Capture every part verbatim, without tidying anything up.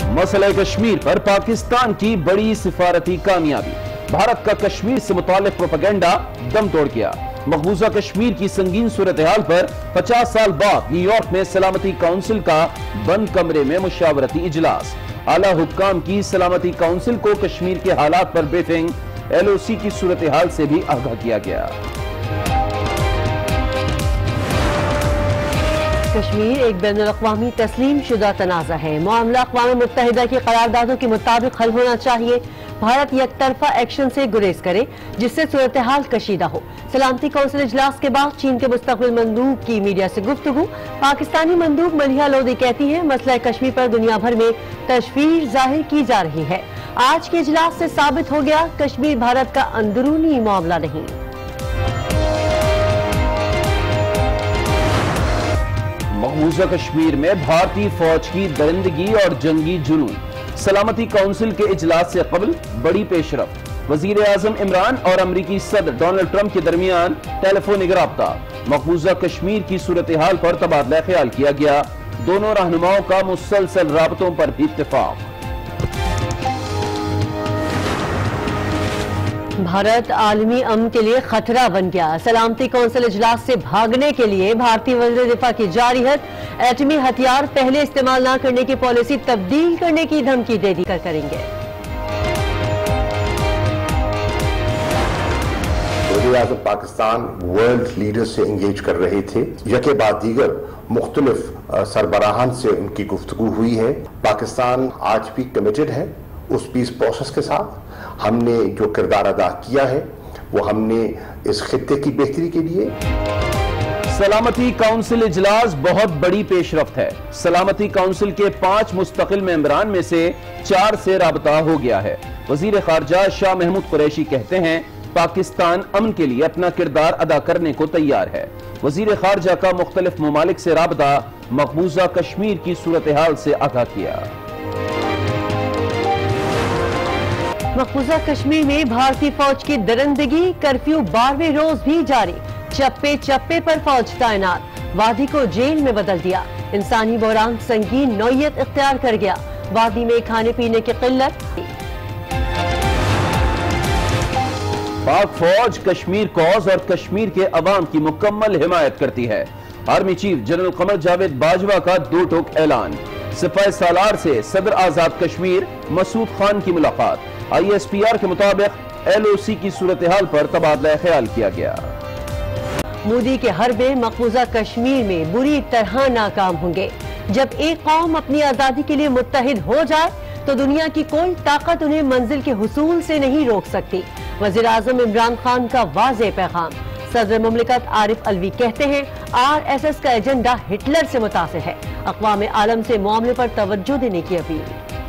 مسئلہ کشمیر پر پاکستان کی بڑی سفارتی کامیابی، بھارت کا کشمیر سے متعلق پروپیگنڈا دم توڑ گیا۔ مقبوضہ کشمیر کی سنگین صورتحال پر پچاس سال بعد نیو یارک میں سلامتی کونسل کا بند کمرے میں مشاورتی اجلاس، اعلیٰ حکام کی سلامتی کونسل کو کشمیر کے حالات پر بریفنگ، ایل او سی کی صورتحال سے بھی آگاہ کیا گیا۔ کشمیر ایک بین الاقوامی تسلیم شدہ تنازع ہے، معاملہ اقوام متحدہ کی قراردادوں کے مطابق حل ہونا چاہیے۔ بھارت یک طرفہ ایکشن سے گریز کرے جس سے صورتحال کشیدہ ہو۔ سلامتی کونسل اجلاس کے بعد چین کے مستقبل مندوب کی میڈیا سے گفتگو، پاکستانی مندوب ملیحہ لودھی کہتی ہیں مسئلہ کشمیر پر دنیا بھر میں تشویش ظاہر کی جا رہی ہے۔ آج کے اجلاس سے ثابت ہو گیا کشمیر بھارت کا اندرونی معاملہ نہیں۔ مقبوضہ کشمیر میں بھارتی فوج کی درندگی اور جنگی جنون، سلامتی کونسل کے اجلاس سے قبل بڑی پیش رفت، وزیر اعظم عمران اور امریکی صدر ڈونلڈ ٹرمپ کے درمیان ٹیلی فونک رابطہ، مقبوضہ کشمیر کی صورتحال پر تبادلہ خیال کیا گیا، دونوں رہنماؤں کا مسلسل رابطوں پر بھی اتفاق۔ بھارت عالمی امن کے لیے خطرہ بن گیا، سلامتی کونسل اجلاس سے بھاگنے کے لیے بھارتی وزیر دفاع کی جارحیت، ایٹمی ہتھیار پہلے استعمال نہ کرنے کی پالیسی تبدیل کرنے کی دھمکی دے دی کر کریں گے۔ وزیر اعظم پاکستان ورلڈ لیڈر سے انگیج کر رہے تھے، یکے بعد دیگر مختلف سربراہان سے ان کی گفتگو ہوئی ہے۔ پاکستان آج بھی کمیٹڈ ہے اس پیس پروسیس کے ساتھ۔ ہم نے جو کردار ادا کیا ہے وہ ہم نے اس خطے کی بہتری کے لیے۔ سلامتی کونسل اجلاس بہت بڑی پیش رفت ہے، سلامتی کونسل کے پانچ مستقل ممبران میں سے چار سے رابطہ ہو گیا ہے۔ وزیر خارجہ شاہ محمود قریشی کہتے ہیں پاکستان امن کے لیے اپنا کردار ادا کرنے کو تیار ہے۔ وزیر خارجہ کا مختلف ممالک سے رابطہ، مقبوضہ کشمیر کی صورتحال سے آگاہ کیا۔ مقبوضہ کشمیر میں بھارتی فوج کی درندگی، کرفیو بارہویں روز بھی جاری، چپے چپے پر فوج تعینات، وادی کو جیل میں بدل دیا، انسانی بحران سنگین نوعیت اختیار کر گیا، وادی میں کھانے پینے کی قلت۔ پاک فوج کشمیر کوز اور کشمیر کے عوام کی مکمل حمایت کرتی ہے، army chief general Qamar Javed Bajwa کا دو ٹوک اعلان، سپاہ سالار سے صدر آزاد کشمیر مسعود خان کی ملاقات، آئی ایس پی آر کے مطابق ایل او سی کی صورتحال پر تبادلہ خیال کیا گیا۔ مودی کے حربے مقبوضہ کشمیر میں بری طرح ناکام ہوں گے۔ جب ایک قوم اپنی آزادی کے لیے متحد ہو جائے تو دنیا کی کوئی طاقت انہیں منزل کے حصول سے نہیں روک سکتی۔ وزیر اعظم عمران خان کا واضح پیغام، صدر مملکت عارف علوی کہتے ہیں آر ایس ایس کا ایجنڈا ہٹلر سے متاثر ہے، اقوام عالم سے معاملے پر توجہ دینے کی اپیل۔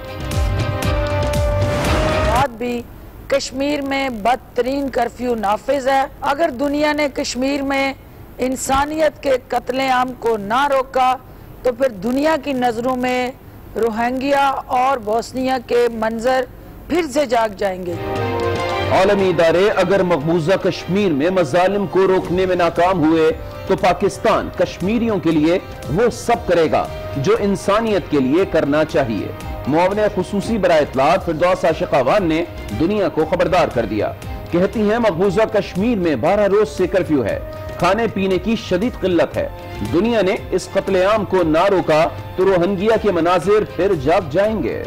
بھی کشمیر میں بدترین کرفیو نافذ ہے۔ اگر دنیا نے کشمیر میں انسانیت کے قتل عام کو نہ روکا تو پھر دنیا کی نظروں میں روہنگیا اور بوسنیا کے منظر پھر سے جاگ جائیں گے۔ عالمی ادارے اگر مقبوضہ کشمیر میں مظالم کو روکنے میں ناکام ہوئے تو پاکستان کشمیریوں کے لیے وہ سب کرے گا جو انسانیت کے لیے کرنا چاہیے۔ معاون خصوصی برائے اطلاعات فردوس عاشقاوان نے دنیا کو خبردار کر دیا، کہتی ہیں مقبوضہ کشمیر میں بارہ روز سے کرفیو ہے، کھانے پینے کی شدید قلت ہے، دنیا نے اس قتل عام کو نہ روکا تو روہنگیا کے مناظر پھر جاگ جائیں گے۔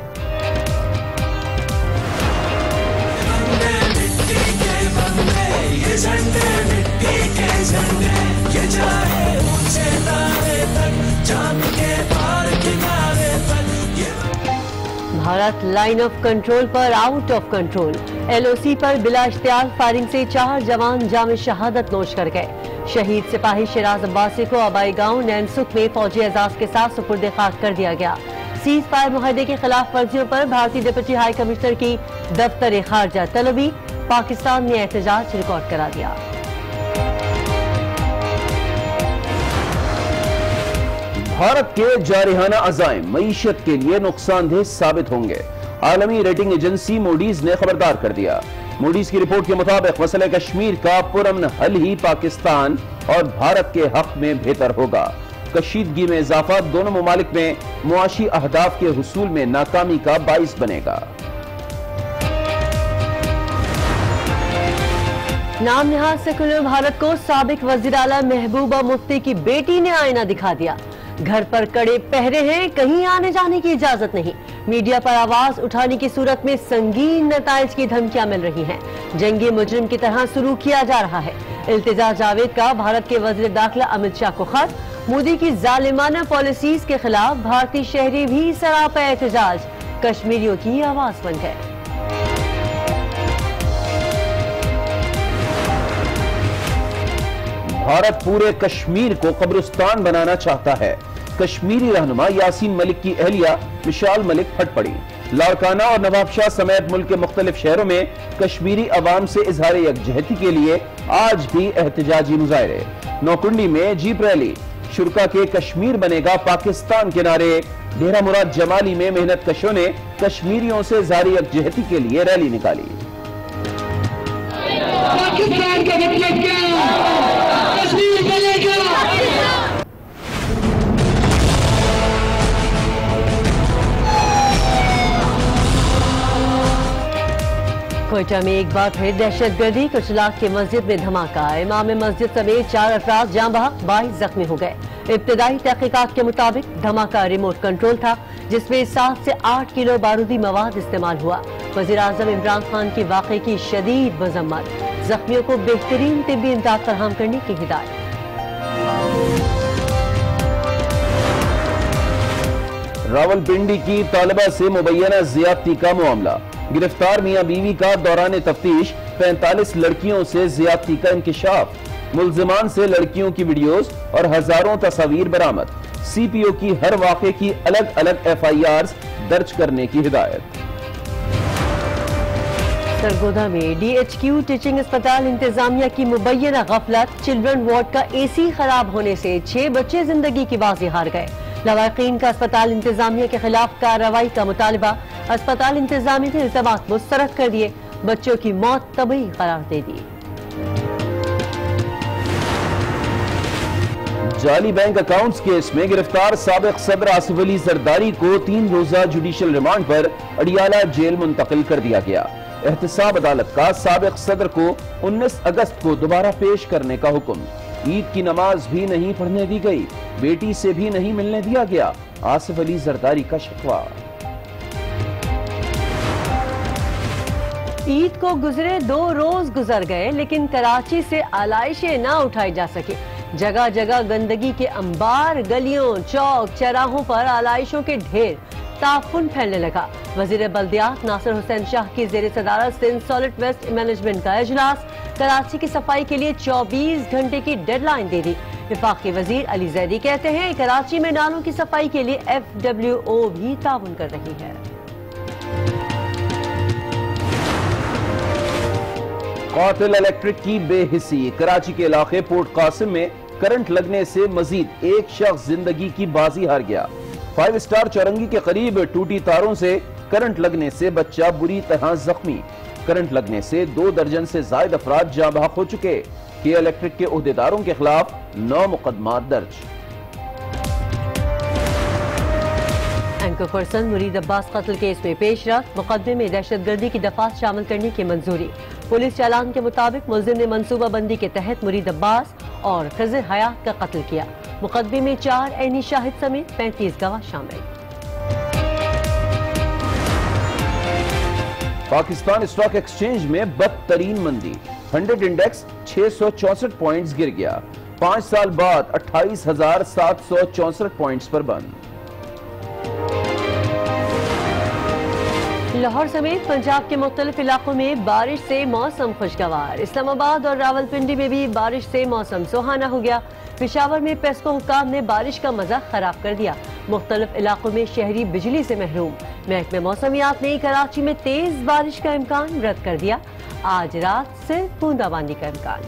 بھارت لائن آف کنٹرول پر out of control, L O C پر بلا اشتعال فائرنگ سے چار جوان جام شہادت نوش کر گئے۔ شہید سپاہی شیراز عباسی کو آبائی گاؤں نینسک میں فوجی اعزاز کے ساتھ سپرد خاک کر دیا گیا۔ سیز فائر معاہدے کے خلاف ورزیوں پر بھارتی ڈپٹی ہائی کمشنر کی دفتر خارجہ طلبی، پاکستان نے احتجاج ریکارڈ کرا دیا۔ بھارت کے جارحانہ عزائم معیشت کے لیے نقصان دہ ثابت ہوں گے، عالمی ریٹنگ ایجنسی موڈیز نے خبردار کر دیا۔ موڈیز کی رپورٹ کے مطابق مسئلہ کشمیر کا پرامن حل ہی پاکستان اور بھارت کے حق میں بہتر ہوگا۔ کشیدگی میں اضافہ دونوں ممالک میں معاشی اہداف کے حصول میں ناکامی کا باعث بنے گا۔ نام نہاد سیکولر بھارت کو سابق وزیر اعلیٰ محبوبہ مفتی کی بیٹی نے آئینہ دکھا دیا۔ گھر پر کڑے پہرے ہیں، کہیں آنے جانے کی اجازت نہیں۔ میڈیا پر آواز اٹھانے کی صورت میں سنگین نتائج کی دھمکیاں مل رہی ہیں۔ جنگی مجرم کی طرح سلوک کیا جا رہا ہے۔ التجا جاوید کا بھارت کے وزیر داخلہ امت شاہ کو خط، مودی کی ظالمانہ پالیسیز کے خلاف بھارتی شہری بھی سراپا احتجاج، کشمیریوں کی آواز بن گئے۔ بھارت پورے کشمیر کو قبرستان بنانا چاہتا ہے۔ کشمیری رہنما یاسین ملک کی اہلیہ مشال ملک پھٹ پڑی۔ لاڑکانہ اور نواب شاہ سمیت ملک کے مختلف شہروں میں کشمیری عوام سے اظہار یکجہتی کے لیے آج بھی احتجاجی مظاہرے۔ نوکنڈی میں جیپ ریلی، شرکا کے کشمیر بنے گا پاکستان کے نعرے۔ ڈیرہ مراد جمالی میں محنت کشوں نے کشمیریوں سے اظہار یکجہتی کے لیے ریلی نکالی۔ پاکستان کا مطلب کیا؟ کشمیر بنے گا۔ کوئٹہ میں ایک بار پھر دہشت گردی، کچھ لاکھ کی مسجد میں دھماکہ، امام مسجد سمیت چار افراد جاں بحق، بائیس زخمی ہو گئے۔ ابتدائی تحقیقات کے مطابق دھماکہ ریموٹ کنٹرول تھا، جس میں سات سے آٹھ کلو بارودی مواد استعمال ہوا۔ وزیر اعظم عمران خان کی واقعے کی شدید مذمت، زخمیوں کو بہترین طبی امداد فراہم کرنے کی ہدایت۔ راولپنڈی کی طالبہ سے مبینہ زیادتی کا معاملہ، گرفتار میاں بیوی کا دوران تفتیش پینتالیس لڑکیوں سے زیادتی کا انکشاف، ملزمان سے لڑکیوں کی ویڈیوز اور ہزاروں تصاویر برآمد، سی پی او کی ہر واقعے کی الگ الگ ایف آئی آرز درج کرنے کی ہدایت۔ سرگودا میں ڈی ایچ کیو ٹیچنگ اسپتال انتظامیہ کی مبینہ غفلت، چلڈرن وارڈ کا اے سی خراب ہونے سے چھ بچے زندگی کی بازی ہار گئے۔ لواحقین کا اسپتال انتظامیہ کے خلاف کارروائی کا مطالبہ، اسپتال انتظامیہ نے الزامات مسترد کر دیے، بچوں کی موت طبعی قرار دے دی۔ جعلی بینک اکاؤنٹس کیس میں گرفتار سابق صدر آصف علی زرداری کو تین روزہ جوڈیشل ریمانڈ پر اڈیالہ جیل منتقل کر دیا گیا۔ احتساب عدالت کا سابق صدر کو انیس اگست کو دوبارہ پیش کرنے کا حکم۔ عید کی نماز بھی نہیں پڑھنے دی گئی، بیٹی سے بھی نہیں ملنے دیا گیا، آصف علی زرداری کا شکوہ۔ عید کو گزرے دو روز گزر گئے، لیکن کراچی سے علائشیں نہ اٹھائی جا سکے۔ جگہ جگہ گندگی کے انبار، گلیوں، چوک چراہوں پر علائشوں کے ڈھیر، تعفن پھیلنے لگا۔ وزیر بلدیات ناصر حسین شاہ کی زیر صدارت سندھ سالٹ ویسٹ مینجمنٹ کا اجلاس، کراچی کی صفائی کے لیے چوبیس گھنٹے کی ڈیڈ لائن دے دی۔ وفاقی وزیر علی زیدی کہتے ہیں کراچی میں نالوں کی صفائی کے لیے ایف ڈبلیو او بھی تعاون کر رہی ہے۔ قاتل الیکٹرک کی بے حسی، کراچی کے علاقے پورٹ قاسم میں کرنٹ لگنے سے مزید ایک شخص زندگی کی بازی ہار گیا۔ فائیو سٹار چورنگی کے قریب ٹوٹی تاروں سے کرنٹ لگنے سے بچہ بری طرح زخمی۔ کرنٹ لگنے سے دو درجن سے زائد افراد جاں بحق ہو چکے۔ کے الیکٹرک کے عہدیداروں کے خلاف نو مقدمات درج۔ اینکر پرسن مرید عباس قتل کیس میں پیش رفت، مقدمے میں دہشت گردی کی دفعات شامل کرنے کی منظوری۔ پولیس چالان کے مطابق ملزم نے منصوبہ بندی کے تحت مرید عباس اور خضر حیات کا قتل کیا۔ مقدمے میں چار عینی شاہد سمیت پینتیس گواہ شامل۔ پاکستان اسٹاک ایکسچینج میں بدترین مندی، ہنڈریڈ انڈیکس چھ سو چونسٹھ پوائنٹس گر گیا، پانچ سال بعد اٹھائیس ہزار سات سو چونسٹھ پوائنٹس پر بند۔ لاہور سمیت پنجاب کے مختلف علاقوں میں بارش سے موسم خوشگوار، اسلام آباد اور راولپنڈی میں بھی بارش سے موسم سہانا ہو گیا۔ پشاور میں پیسکو حکام نے بارش کا مزہ خراب کر دیا، مختلف علاقوں میں شہری بجلی سے محروم۔ محکمہ موسمیات نے کراچی میں تیز بارش کا امکان رد کر دیا، آج رات سے بوندا باندی کا امکان۔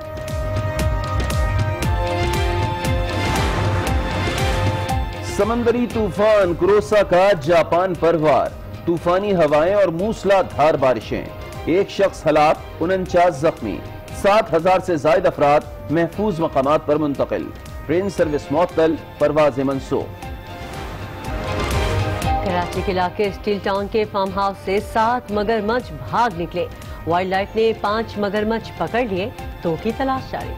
سمندری طوفان کروسا کا جاپان پر وار، طوفانی ہوائیں اور موسلا دھار بارشیں، ایک شخص ہلاک، انچاس زخمی، سات ہزار سے زائد افراد محفوظ مقامات پر منتقل۔ ट्रेन सर्विस मुअत्तल, परवाज़ें मंसूख। कराची के इलाके स्टील टाउन के फार्म हाउस से सात मगरमच्छ भाग निकले। वाइल्ड लाइफ ने पांच मगरमच्छ पकड़ लिए, दो की तलाश जारी।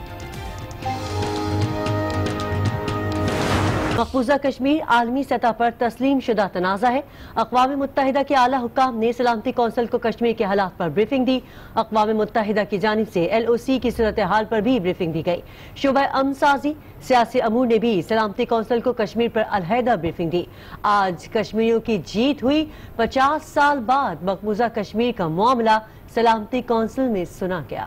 मकबूजा कश्मीर आलमी सतह पर तस्लीम शुदा तनाज़ा है। अक़वाम मुत्तहिदा के आला हुक्काम ने सलामती कौंसिल को कश्मीर के हालात पर ब्रीफिंग दी। अक़वाम मुत्तहिदा की जानिब से एल ओ सी की सूरत हाल पर भी ब्रीफिंग दी गई। शुबा अमन साजी सियासी अमूर ने भी सलामती कौंसिल को कश्मीर पर अलहदा ब्रीफिंग दी। आज कश्मीरियों की जीत हुई। पचास साल बाद मकबूजा कश्मीर का मामला सलामती कौंसिल में सुना गया।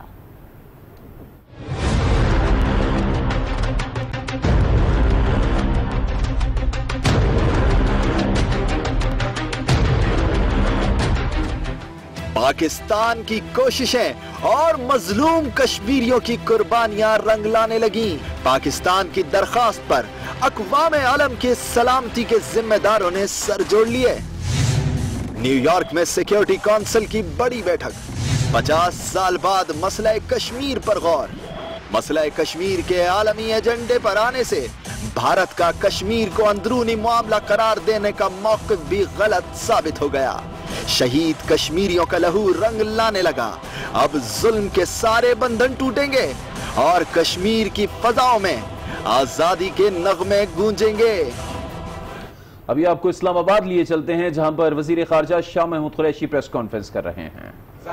पाकिस्तान की कोशिशें और मजलूम कश्मीरियों की कुर्बानियां रंग लाने लगी। पाकिस्तान की दरखास्त पर अक़वाम आलम के सलामती के जिम्मेदारों ने सर जोड़ लिए। न्यूयॉर्क में सिक्योरिटी काउंसिल की बड़ी बैठक। पचास साल बाद मसला कश्मीर पर गौर। मसला कश्मीर के आलमी एजेंडे पर आने से भारत का कश्मीर को अंदरूनी मामला करार देने का मौक़िफ़ भी गलत साबित हो गया। शहीद कश्मीरियों का लहू रंग लाने लगा। अब जुल्म के सारे बंधन टूटेंगे और कश्मीर की फजाओं में आजादी के नगमे गूंजेंगे। अभी आपको इस्लामाबाद लिए चलते हैं, जहां पर वजीर खारजा शाह महमूद कुरैशी प्रेस कॉन्फ्रेंस कर रहे हैं।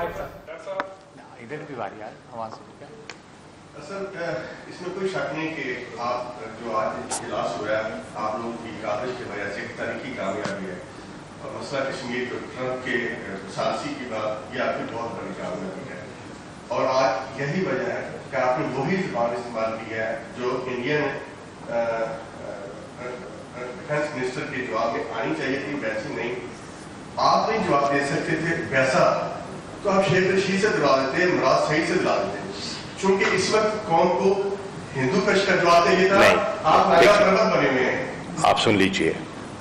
इसमें कोई शक नहीं कि आप जो आज इजलास हो रहा है, आप लोगों की काबिज की वजह से एक तारीखी कामयाबी है और मसला कश्मीर ट्रंप के सालसी की बात, ये आपकी बहुत बड़ी कामयाबी है। और आज यही वजह है कि आपने वही जुबान इस्तेमाल की है जो इंडियन डिफेंस मिनिस्टर के जवाब में आनी चाहिए थी, वैसी नहीं। आप नहीं जवाब दे सकते थे वैसा, तो आप शेख रशीद से दिला देते, मुराद सईद से दिला देते। चूंकि इस वक्त कौम को हिंदू पेश का जवाब चाहिए था, आप नायब प्रधान बने हुए हैं। आप सुन लीजिए,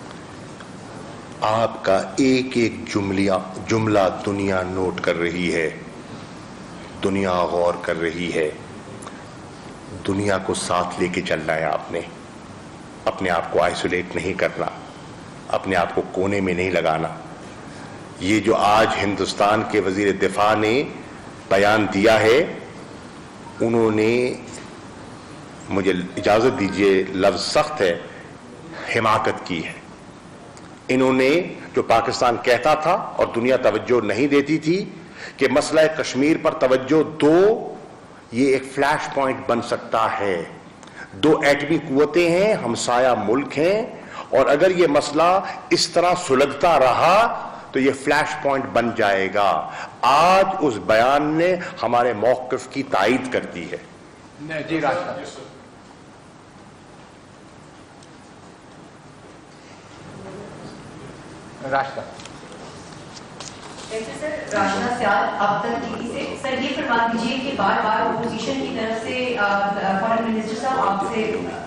आपका एक एक जुमलिया जुमला दुनिया नोट कर रही है, दुनिया गौर कर रही है। दुनिया को साथ लेके चलना है आपने, अपने आप को आइसोलेट नहीं करना, अपने आप को कोने में नहीं लगाना। ये जो आज हिंदुस्तान के वजीर दिफा ने बयान दिया है, उन्होंने, मुझे इजाजत दीजिए लफ्ज सख्त है, हिमाकत की है। इन्होंने जो पाकिस्तान कहता था और दुनिया तवज्जो नहीं देती थी कि मसला कश्मीर पर तवज्जो दो, ये एक फ्लैश पॉइंट बन सकता है। दो एटमी कुव्वतें हैं, हमसाया मुल्क हैं, और अगर ये मसला इस तरह सुलगता रहा तो ये फ्लैश पॉइंट बन जाएगा। आज उस बयान ने हमारे मौक़िफ़ की तायीद कर दी है। जी रास्ता रास्ता सर, राशना सियाल अब तक टीवी से सर ये फरमा दीजिए कि बार बार अपोजिशन की तरफ से फॉरेन मिनिस्टर साहब आपसे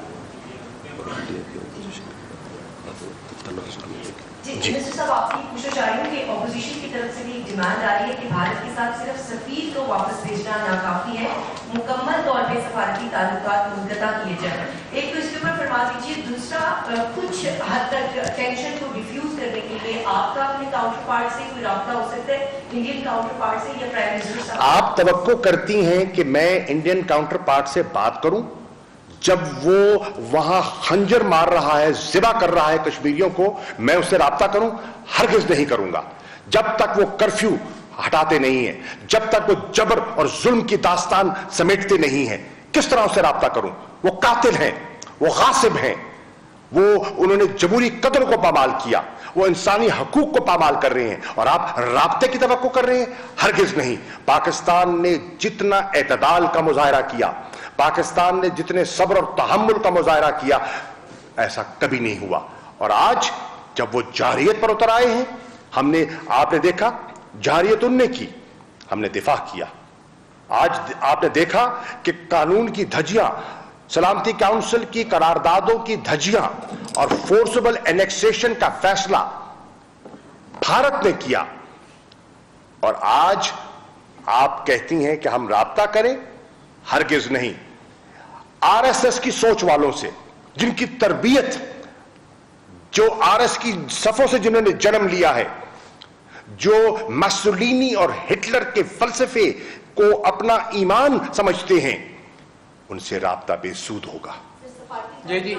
जी मिनिस्टर साहब आपकी पूछना चाह रही हूँ कि अपोजिशन की तरफ से भी डिमांड आ रही है कि भारत के साथ सिर्फ सफीर को वापस भेजना नाकाफी है, मुकम्मल तौर पे सफारती ताल्लुकात मुनक़ता किए जाए। एक तो इसके ऊपर फरमा दीजिए, दूसरा कुछ हद तक टेंशन को डिफ्यूज करने के लिए आपका अपने काउंटर पार्ट से कोई राब्ता हो सकता है, इंडियन काउंटर पार्ट से या प्राइम मिनिस्टर साहब? आप तवक्को करती हैं कि मैं इंडियन काउंटर पार्ट से बात करूं जब वो वहां खंजर मार रहा है, जिबा कर रहा है कश्मीरियों को, मैं उससे राब्ता करूं? हरगिज नहीं करूंगा। जब तक वो कर्फ्यू हटाते नहीं है, जब तक वो जबर और जुल्म की दास्तान समेटते नहीं है, किस तरह उससे राब्ता करूं? वो कातिल हैं, वो गासिब हैं, वो उन्होंने जमहूरी कदर को पामाल किया, वो इंसानी हकूक को पामाल कर रहे हैं, और आप राब्ते की तवक्को कर रहे हैं? हरगिज नहीं। पाकिस्तान ने जितना एतदाल का मुजाहरा किया, पाकिस्तान ने जितने सब्र और तहम्मुल का मुजाहरा किया, ऐसा कभी नहीं हुआ। और आज जब वो जारियत पर उतर आए हैं, हमने, आपने देखा जारियत उनने की, हमने दिफा किया। आज आपने देखा कि कानून की धज्जियां, सलामती काउंसिल की करारदादों की धज्जियां और फोर्सेबल एनेक्सेशन का फैसला भारत ने किया, और आज आप कहती हैं कि हम राब्ता करें? हरगिज नहीं। آر ایس ایس کی سوچ والوں سے، جن کی تربیت جو آر ایس کی صفوں سے جنہوں نے جنم لیا ہے، جو مسولینی اور ہٹلر کے فلسفے کو اپنا ایمان سمجھتے ہیں، ان سے رابطہ بے سود ہوگا۔ جی جی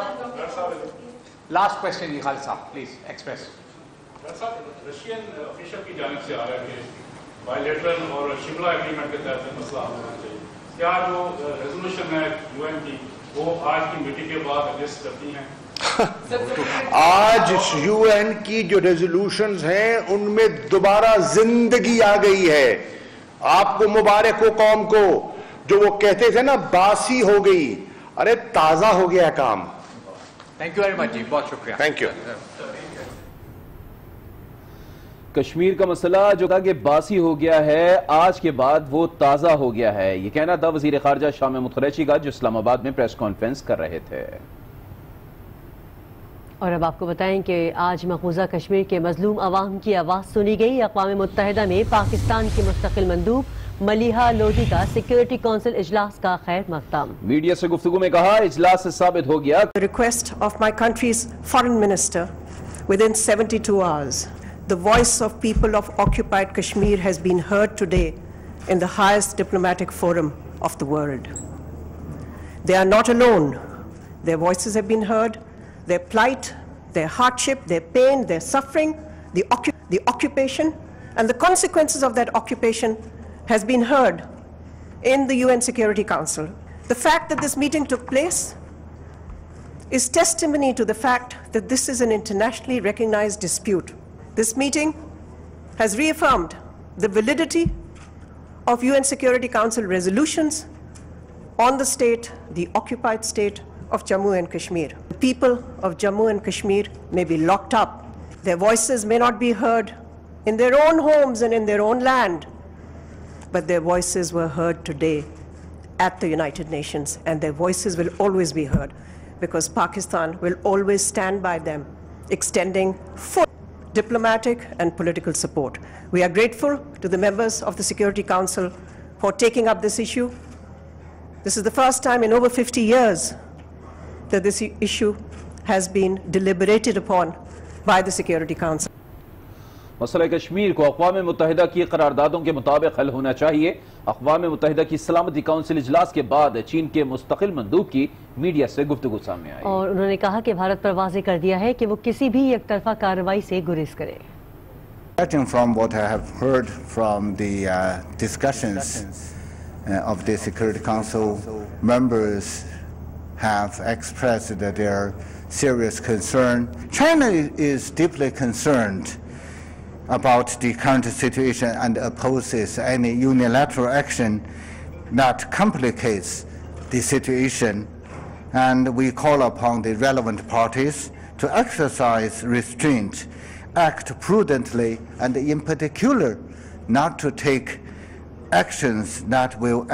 لاسٹ کوشچن جی خالد صاحب پلیز ایکسپریس۔ رشین افیشل کی جانب سے آ رہا ہے کہ بائی لیٹرل اور شملہ ایگریمنٹ کے تحت مسئلہ حل ہونا چاہیے، کیا جو ریزولوشن ہے یو این کی وہ آج کی میٹنگ کے بعد ایڈجسٹ کرتی ہیں؟ آج یو این کی جو ریزولوشنز ہیں ان میں دوبارہ زندگی آ گئی ہے۔ آپ کو مبارک ہو قوم کو، جو وہ کہتے تھے نا باسی ہو گئی، ارے تازہ ہو گیا کام۔ تھینک یو ویری مچ جی، بہت شکریہ۔ Thank you. کشمیر کا مسئلہ جو کہا کہ باسی ہو گیا ہے، آج کے بعد وہ تازہ ہو گیا ہے، یہ کہنا تھا وزیر خارجہ شاہ محمود قریشی کا، جو اسلام آباد میں پریس کانفرنس کر رہے تھے۔ اور اب آپ کو بتائیں کہ آج مقبوضہ کشمیر کے مظلوم عوام کی آواز سنی گئی۔ اقوام متحدہ میں پاکستان کی مستقل مندوب ملیحہ لودھی کا سیکیورٹی کونسل اجلاس کا خیر مقدم۔ میڈیا سے گفتگو میں کہا اجلاس سے ثابت ہو گیا The request of my country's foreign minister within seventy-two hours, the voice of people of occupied Kashmir has been heard today in the highest diplomatic forum of the world. They are not alone. Their voices have been heard. Their plight, their hardship, their pain, their suffering, the, occup the occupation, and the consequences of that occupation has been heard in the U N Security Council. The fact that this meeting took place is testimony to the fact that this is an internationally recognized dispute. This meeting has reaffirmed the validity of U N Security Council resolutions on the state, the occupied state of Jammu and Kashmir. The people of Jammu and Kashmir may be locked up. Their voices may not be heard in their own homes and in their own land, but their voices were heard today at the United Nations, and their voices will always be heard because Pakistan will always stand by them, extending full diplomatic and political support. We are grateful to the members of the Security Council for taking up this issue. This is the first time in over fifty years that this issue has been deliberated upon by the Security Council. مسئلہ کشمیر کو اقوام متحدہ کی قراردادوں کے مطابق حل ہونا چاہیے۔ اقوام متحدہ کی سلامتی کونسل اجلاس کے بعد چین کے مستقل مندوب کی میڈیا سے گفتگو سامنے آئی، اور انہوں نے کہا کہ بھارت پر واضح کر دیا ہے کہ وہ کسی بھی یک طرفہ کارروائی سے گریز کرے۔ Judging from what I have heard from the uh, discussions uh, of the Security Council, members have expressed that their serious concern. China is deeply concerned about the current situation and opposes any unilateral action that complicates the situation. And we call upon the relevant parties to exercise restraint, act prudently, and in particular not to take actions that will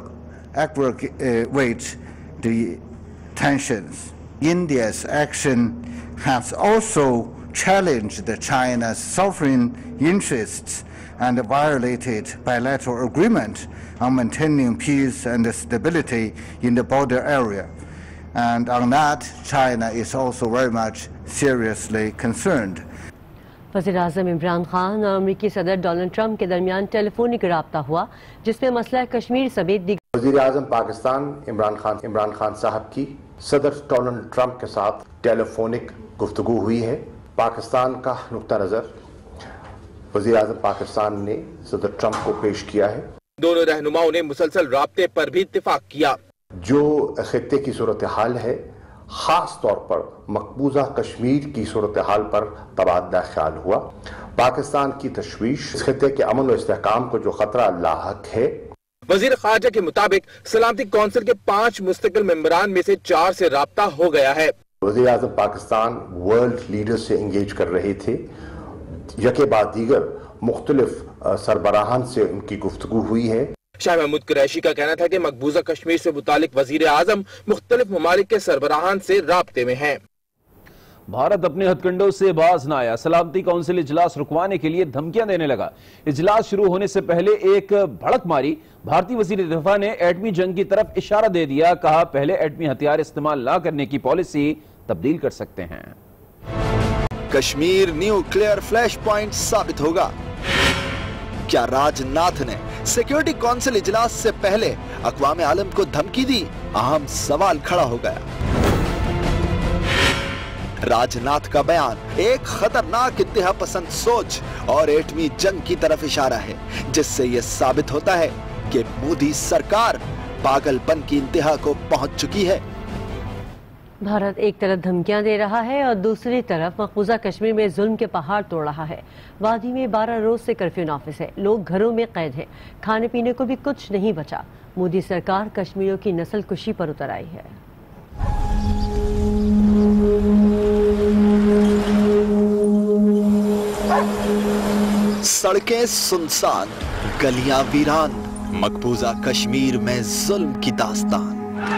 aggravate the tensions. India's action has also challenged China's sovereign interests and violated bilateral agreement on maintaining peace and stability in the border area. And on that, China is also very much seriously concerned. وزیر اعظم عمران خان اور امریکی صدر Donald Trump کے درمیان ٹیلی فونک رابطہ ہوا، جس میں مسئلہ کشمیر سمیت دیگر وزیر اعظم پاکستان عمران خان عمران خان صاحب کی صدر ڈونلڈ ٹرمپ کے ساتھ ٹیلی فونک گفتگو ہوئی ہے۔ پاکستان کا نقطہ نظر وزیر اعظم پاکستان نے صدر ٹرمپ کو پیش کیا ہے۔ دونوں رہنماؤں نے مسلسل رابطے پر بھی اتفاق کیا۔ جو خطے کی صورتحال ہے، خاص طور پر مقبوضہ کشمیر کی صورتحال پر تبادلہ خیال ہوا۔ پاکستان کی تشویش، اس خطے کے امن و استحکام کو جو خطرہ لاحق ہے۔ وزیر خارجہ کے مطابق سلامتی کونسل کے پانچ مستقل ممبران میں سے چار سے رابطہ ہو گیا ہے۔ وزیر اعظم پاکستان ورلڈ لیڈر سے انگیج کر رہے تھے، یکے بعد دیگر مختلف سربراہان سے ان کی گفتگو ہوئی ہے۔ شاہ محمود قریشی کا کہنا تھا کہ مقبوضہ کشمیر سے متعلق وزیر اعظم مختلف ممالک کے سربراہان سے رابطے میں ہیں۔ भारत अपने हथकंडों से बाज न आया, सलामती काउंसिल इजलास रुकवाने के लिए धमकियां देने लगा। इजलास शुरू होने से पहले एक भड़क मारी भारतीय वजीर दिफा ने एटमी जंग की तरफ इशारा दे दिया, कहा पहले एटमी हथियार इस्तेमाल न करने की पॉलिसी तब्दील कर सकते हैं। कश्मीर न्यूक्लियर फ्लैश पॉइंट साबित होगा। क्या राजनाथ ने सिक्योरिटी काउंसिल इजलास से पहले अक़वाम आलम को धमकी दी? अहम सवाल खड़ा हो गया। राजनाथ का बयान एक खतरनाक इंतहा पसंद सोच और एटमी जंग की तरफ इशारा है, जिससे यह साबित होता है कि मोदी सरकार पागलपन की इंतहा को पहुंच चुकी है। भारत एक तरफ धमकियां दे रहा है और दूसरी तरफ मकबूजा कश्मीर में जुल्म के पहाड़ तोड़ रहा है। वादी में बारह रोज से कर्फ्यू नाफिज है, लोग घरों में कैद हैं, खाने पीने को भी कुछ नहीं बचा। मोदी सरकार कश्मीरियों की नस्ल कुशी पर उतर आई है। सड़कें सुनसान, गलियां वीरान, मकबूजा कश्मीर में जुल्म की दास्तान।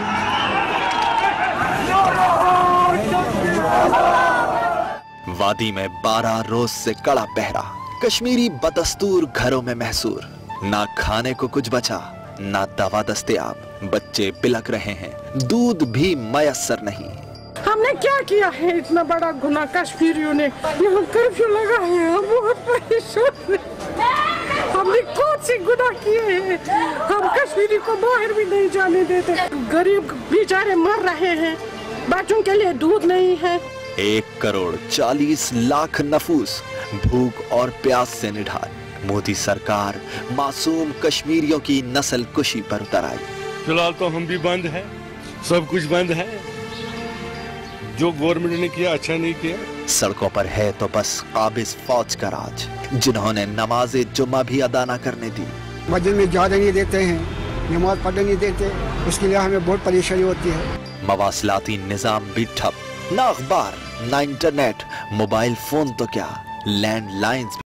वादी में बारह रोज से कड़ा पहरा, कश्मीरी बदस्तूर घरों में महसूर, ना खाने को कुछ बचा, ना दवा दस्तयाब, बच्चे बिलक रहे हैं, दूध भी मयसर नहीं। हमने क्या किया है इतना बड़ा गुनाह कश्मीरियों ने? यहाँ कर्फ्यू लगा है, हम बहुत परेशान हैं। हमने कौन सी गुनाह किए हैं? हम कश्मीरी को बाहर भी नहीं जाने देते। गरीब बेचारे मर रहे हैं, बच्चों के लिए दूध नहीं है। एक करोड़ चालीस लाख नफूस भूख और प्यास से निढाल। मोदी सरकार मासूम कश्मीरियों की नस्ल कुशी पर उतर आई। फिलहाल तो हम भी बंद है, सब कुछ बंद है। जो गवर्नमेंट ने किया अच्छा नहीं किया। सड़कों पर है तो बस काबिज फौज का राज, जिन्होंने नमाज जुम्मा भी अदा न करने दी। मस्जिद में जाने नहीं देते हैं, नमाज पढ़ने नहीं देते, उसके लिए हमें बहुत परेशानी होती है। मवासलाती निजाम भी ठप, ना अखबार ना इंटरनेट, मोबाइल फोन तो क्या लैंड लाइन्स